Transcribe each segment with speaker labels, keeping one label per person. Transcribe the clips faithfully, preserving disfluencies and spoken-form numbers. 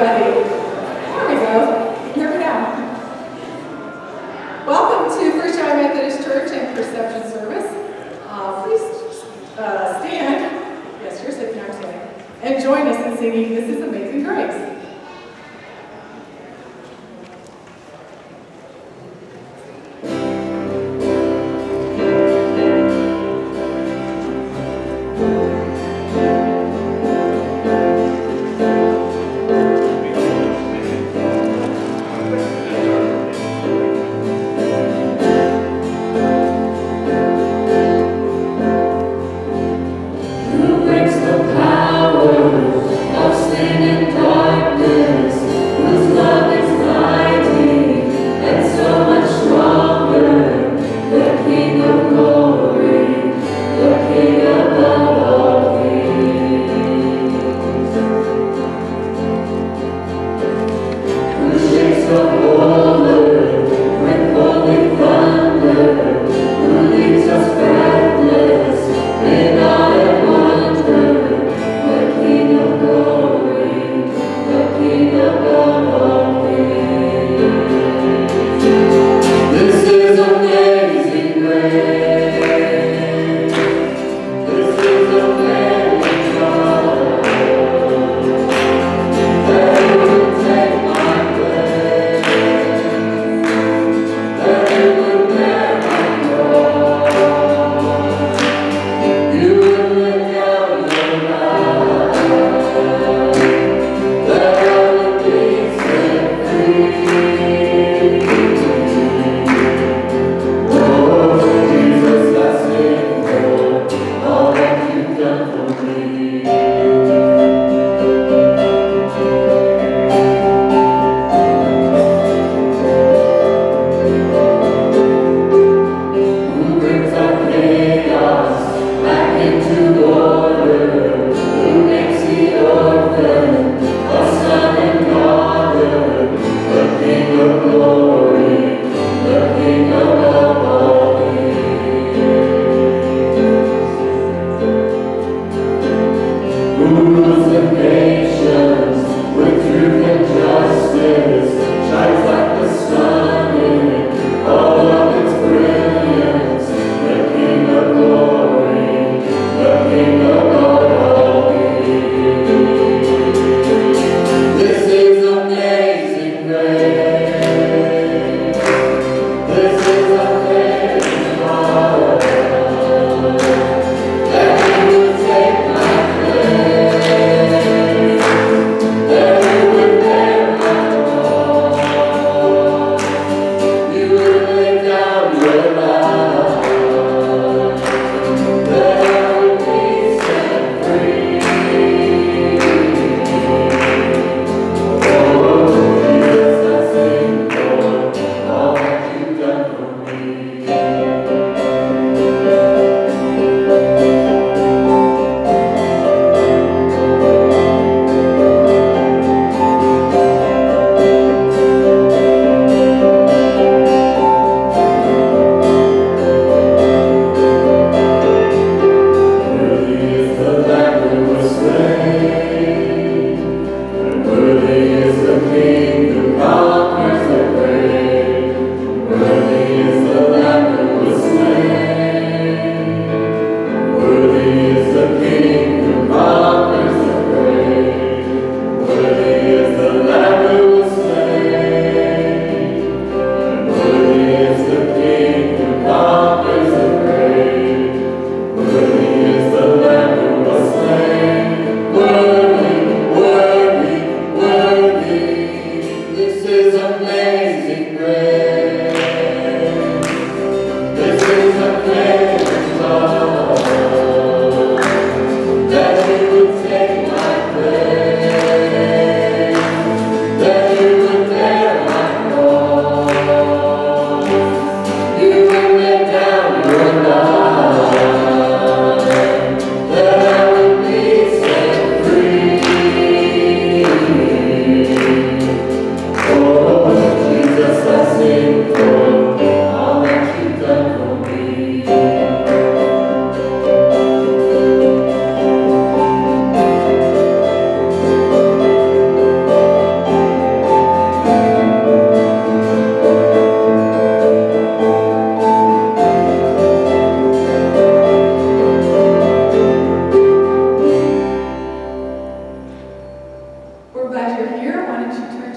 Speaker 1: everybody. There we go. There we go. Welcome to First United Methodist Church and Perception Service. Uh, please uh, stand. Yes, you're sitting there today. And join us in singing This Is Amazing Grace.
Speaker 2: Sin and darkness.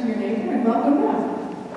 Speaker 1: to your neighbor and welcome them.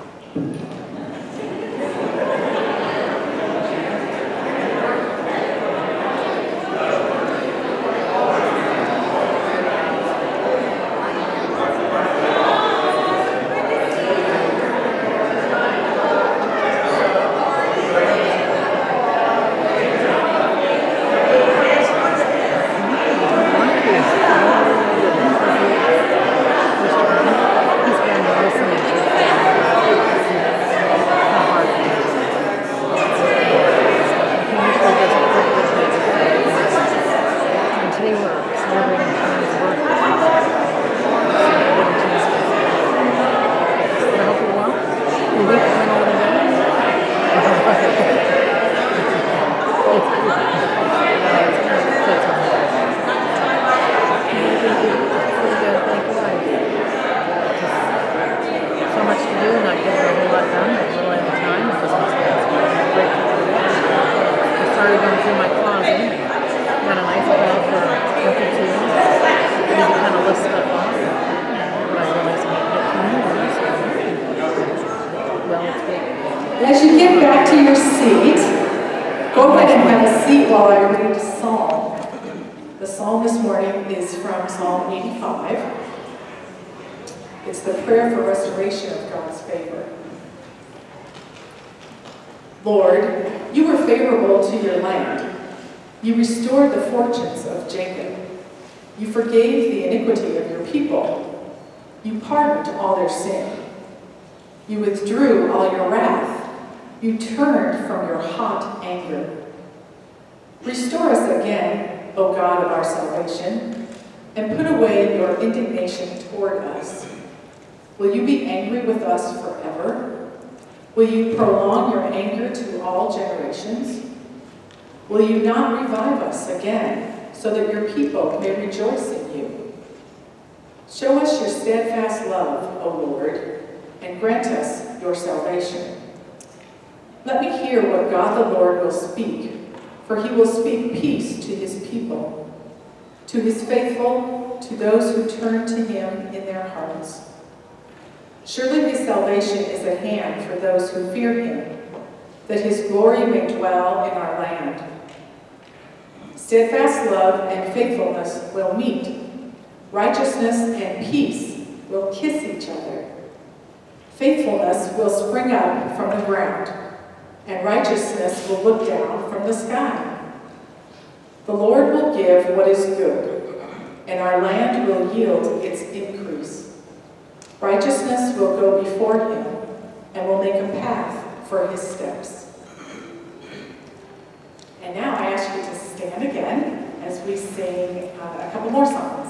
Speaker 1: As you get back to your seat, go ahead and have a seat while I read a psalm. The psalm this morning is from Psalm eighty-five. It's the prayer for restoration of God's favor. Lord, you were favorable to your land. You restored the fortunes of Jacob. You forgave the iniquity of your people. You pardoned all their sin. You withdrew all your wrath. You turned from your hot anger. Restore us again, O God of our salvation, and put away your indignation toward us. Will you be angry with us forever? Will you prolong your anger to all generations? Will you not revive us again, so that your people may rejoice in you? Show us your steadfast love, O Lord, and grant us your salvation. Let me hear what God the Lord will speak, for he will speak peace to his people, to his faithful, to those who turn to him in their hearts. Surely his salvation is at hand for those who fear him, that his glory may dwell in our land. Steadfast love and faithfulness will meet. Righteousness and peace will kiss each other. Faithfulness will spring up from the ground, and righteousness will look down from the sky. The Lord will give what is good, and our land will yield its increase. Righteousness will go before him, and will make a path for his steps. And now I ask you to stand again as we sing uh, a couple more songs.